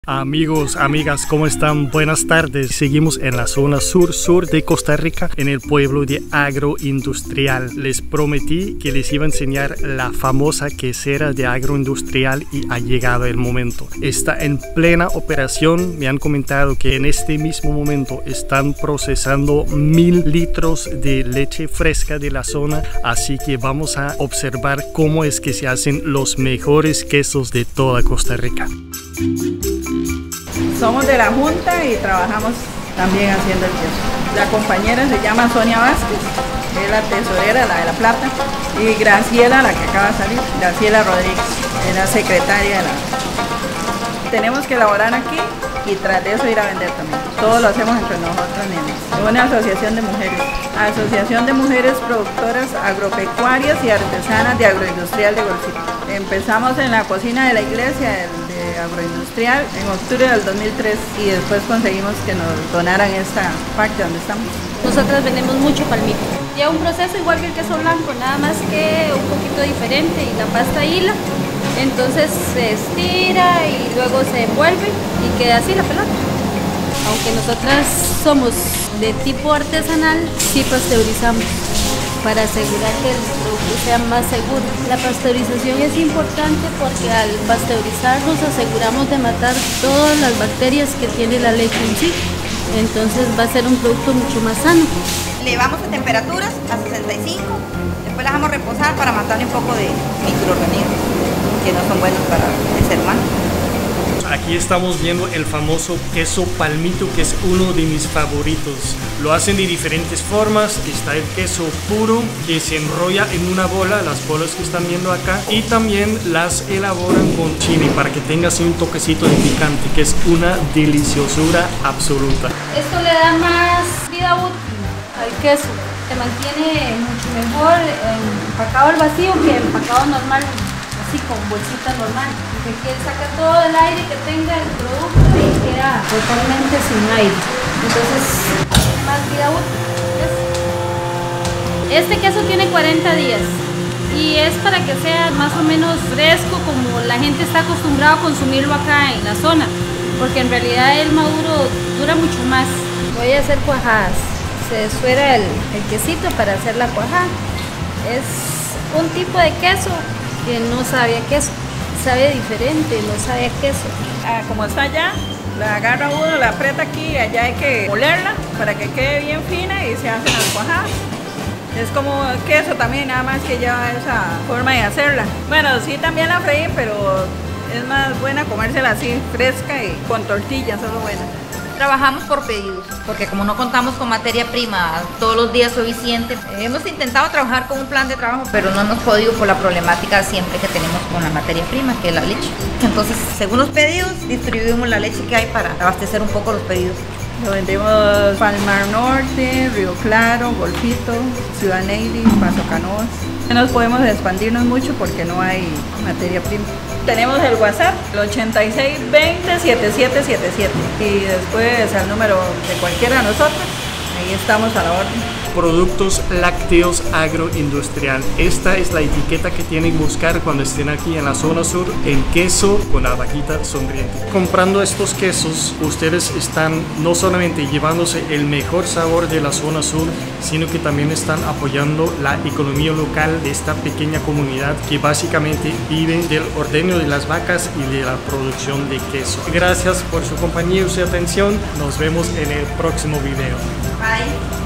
Amigos, amigas, ¿cómo están? Buenas tardes. Seguimos en la zona sur de Costa Rica, en el pueblo de Agroindustrial. Les prometí que les iba a enseñar la famosa quesera de Agroindustrial y ha llegado el momento. Está en plena operación. Me han comentado que en este mismo momento están procesando 1000 litros de leche fresca de la zona, así que vamos a observar cómo es que se hacen los mejores quesos de toda Costa Rica. Somos de la Junta y trabajamos también haciendo el queso. La compañera se llama Sonia Vázquez, es la tesorera, la de la plata, y Graciela, la que acaba de salir, Graciela Rodríguez, es la secretaria de la... Tenemos que elaborar aquí y tras de eso ir a vender también. Todo lo hacemos entre nosotras mismas. Es una asociación de mujeres. Asociación de Mujeres Productoras Agropecuarias y Artesanas de Agroindustrial de Golfito. Empezamos en la cocina de la iglesia de Agroindustrial en octubre del 2003 y después conseguimos que nos donaran esta parte donde estamos. Nosotras vendemos mucho palmito. Lleva un proceso igual que el queso blanco, nada más que un poquito diferente, y la pasta hila. Entonces se estira y luego se envuelve y queda así la pelota. Aunque nosotras somos de tipo artesanal, sí pasteurizamos para asegurar que el producto sea más seguro. La pasteurización es importante porque al pasteurizar nos aseguramos de matar todas las bacterias que tiene la leche en sí. Entonces va a ser un producto mucho más sano. Elevamos a temperaturas a 65, después las dejamos reposar para matarle un poco de microorganismos que no son buenos para el ser humano. Aquí estamos viendo el famoso queso palmito, que es uno de mis favoritos. Lo hacen de diferentes formas. Está el queso puro, que se enrolla en una bola, las bolas que están viendo acá, y también las elaboran con chile para que tenga así un toquecito de picante, que es una deliciosura absoluta. Esto le da más vida útil al queso. Se mantiene mucho mejor empacado al vacío que empacado normal, así con bolsita normal. Que saca todo el aire que tenga el producto y queda totalmente sin aire. Entonces, tiene más vida útil. Este queso tiene 40 días y es para que sea más o menos fresco, como la gente está acostumbrada a consumirlo acá en la zona, porque en realidad el maduro dura mucho más. Voy a hacer cuajadas. Se desfuera el quesito para hacer la cuajada. Es un tipo de queso que no sabe a queso. Sabe diferente, no sabe a queso. Como está allá, la agarra uno, la aprieta aquí y allá hay que molerla para que quede bien fina y se hacen las cuajadas. Es como queso también, nada más que lleva esa forma de hacerla. Bueno, sí también la freí, pero es más buena comérsela así, fresca y con tortillas, solo buena. Trabajamos por pedidos, porque como no contamos con materia prima todos los días suficiente, hemos intentado trabajar con un plan de trabajo, pero no hemos podido por la problemática siempre que tenemos con la materia prima, que es la leche. Entonces, según los pedidos, distribuimos la leche que hay para abastecer un poco los pedidos. Lo vendemos Palmar Norte, Río Claro, Golfito, Ciudad Neyli, Paso Canoas. No nos podemos expandirnos mucho porque no hay materia prima. Tenemos el WhatsApp, el 8620-7777, y después al número de cualquiera de nosotros, ahí estamos a la orden. Productos lácteos Agroindustrial. Esta es la etiqueta que tienen que buscar cuando estén aquí en la zona sur, en queso con la vaquita sonriente. Comprando estos quesos, ustedes están no solamente llevándose el mejor sabor de la zona sur, sino que también están apoyando la economía local de esta pequeña comunidad que básicamente vive del ordeño de las vacas y de la producción de queso. Gracias por su compañía y su atención. Nos vemos en el próximo video. Bye.